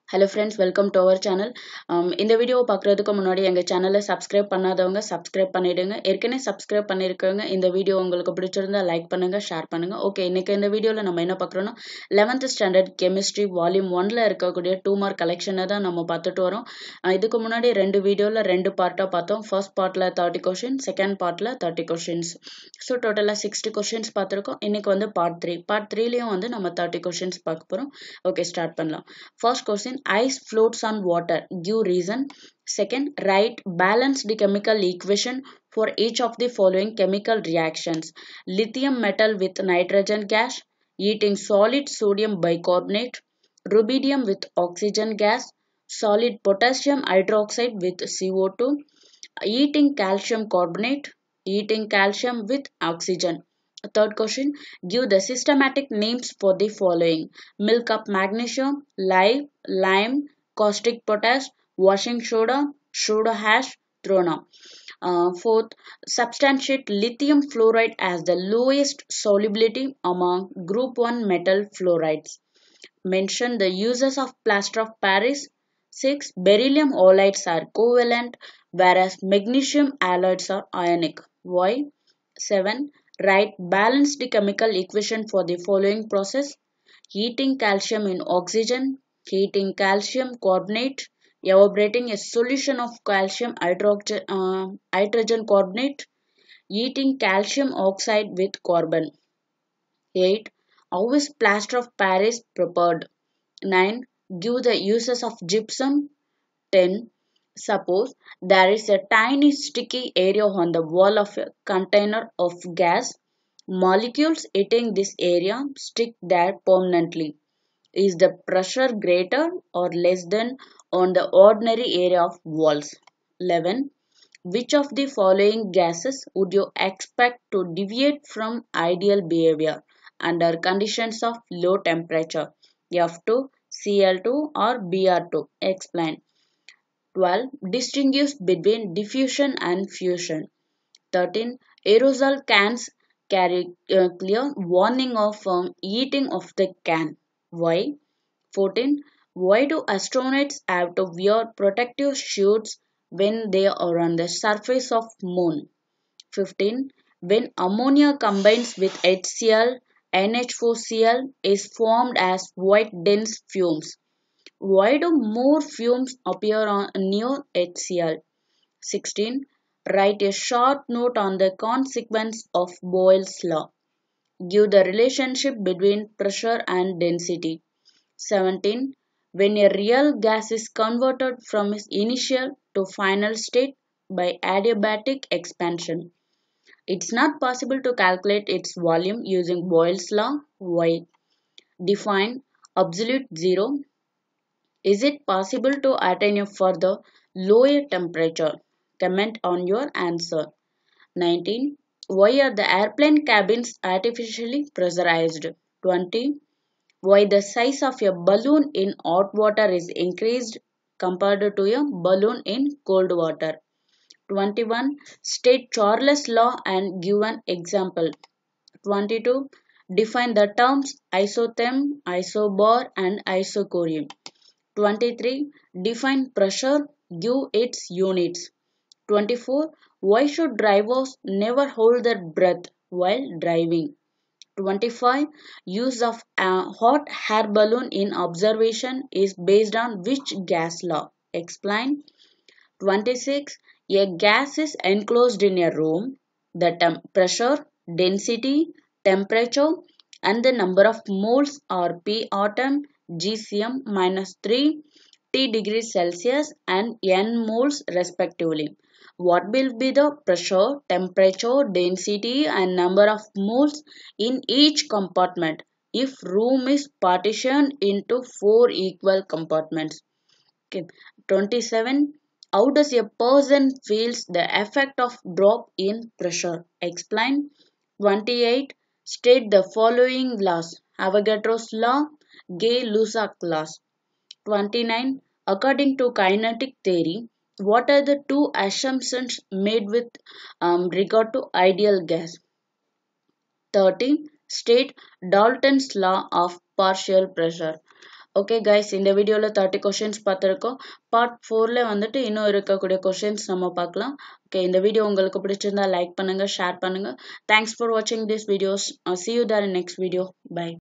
Hello friends, welcome to our channel. இந்த video பார்க்குறதுக்கு முன்னாடி எங்கள் சேனலை சப்ஸ்கிரைப் பண்ணாதவங்க சப்ஸ்கிரைப் பண்ணிடுங்க. ஏற்கனவே சப்ஸ்கிரைப் பண்ணியிருக்கவங்க இந்த வீடியோ உங்களுக்கு பிடிச்சிருந்தா லைக் பண்ணுங்கள், ஷேர் பண்ணுங்கள். ஓகே, இன்னைக்கு இந்த வீடியோவில் நம்ம என்ன பார்க்குறோன்னா 11th ஸ்டாண்டர்ட் கெமிஸ்ட்ரி வால்யூம் 1ல் இருக்கக்கூடிய 2 மார்க் கலெக்ஷனை தான் நம்ம பார்த்துட்டு வரோம். இதுக்கு முன்னாடி ரெண்டு வீடியோவில் ரெண்டு பார்ட்டாக பார்த்தோம். ஃபர்ஸ்ட் பார்ட்டில் 30 கொஷின், செகண்ட் பார்ட்டில் 30 கொஷின்ஸ். ஸோ டோட்டலாக 60 கொஷின்ஸ் பார்த்துருக்கோம். இன்னைக்கு வந்து பார்ட் த்ரீலையும் வந்து நம்ம 30 கொஷின்ஸ் பார்க்க போகிறோம். ஓகே, ஸ்டார்ட் பண்ணலாம். First question, ice floats on water. Give reason. Second, write balanced chemical equation for each of the following chemical reactions. Lithium metal with nitrogen gas, eating solid sodium bicarbonate, rubidium with oxygen gas, solid potassium hydroxide with CO2, eating calcium carbonate, eating calcium with oxygen. Third question, give the systematic names for the following: milk of magnesium, lime, caustic potash, washing soda, soda ash, trona. Fourth, substantiate lithium fluoride as the lowest solubility among group 1 metal fluorides. Mention the uses of plaster of Paris. 6. Beryllium halides are covalent, whereas magnesium halides are ionic. Why? 7. Write balanced chemical equation for the following process: heating calcium in oxygen, heating calcium carbonate, evaporating a solution of calcium hydrogen carbonate, heating calcium oxide with carbon. 8. How is plaster of Paris prepared? 9. Give the uses of gypsum. 10. Suppose there is a tiny sticky area on the wall of a container of gas. Molecules hitting this area stick there permanently. Is the pressure greater or less than on the ordinary area of walls? 11. Which of the following gases would you expect to deviate from ideal behavior under conditions of low temperature? F2, Cl2 or Br2? Explain. 12. Distinguish between diffusion and fusion. 13. Aerosol cans carry clear warning of heating of the can. Why? 14. Why do astronauts have to wear protective suits when they are on the surface of moon? 15. When ammonia combines with HCl, NH4Cl is formed as white dense fumes. Why do more fumes appear near HCl? 16. Write a short note on the consequence of Boyle's law. Give the relationship between pressure and density. 17. When a real gas is converted from its initial to final state by adiabatic expansion, it's not possible to calculate its volume using Boyle's law. Why? Define absolute zero. Is it possible to attain a further lower temperature? Comment on your answer. 19. Why are the airplane cabins artificially pressurized? 20. Why the size of a balloon in hot water is increased compared to a balloon in cold water? 21. State Charles' law and give an example. 22. Define the terms isotherm, isobar and isochorium. 23. Define pressure, give its units. 24. Why should drivers never hold their breath while driving? 25. Use of a hot air balloon in observation is based on which gas law? Explain. 26. A gas is enclosed in a room. The pressure, density, temperature and the number of moles are P atom, GCm minus 3, T degrees Celsius and N moles respectively. What will be the pressure, temperature, density and number of moles in each compartment if room is partitioned into 4 equal compartments? Okay. 27. How does a person feels the effect of drop in pressure? Explain. 28. State the following laws: Avogadro's law, Gay-Lussac laws. 29. According to kinetic theory, what are the two assumptions made with regard to ideal gas? 30. State Dalton's law of partial pressure. Okay guys, இந்த வீடியோவில் 30 questions பார்த்துருக்கோம். Part 4ல வந்துட்டு இன்னும் இருக்கக்கூடிய questions நம்ம பார்க்கலாம். Okay, இந்த video உங்களுக்கு பிடிச்சிருந்தா லைக் பண்ணுங்க, ஷேர் பண்ணுங்க. தேங்க்ஸ் ஃபார் வாட்சிங் this videos. See you there in next video. Bye.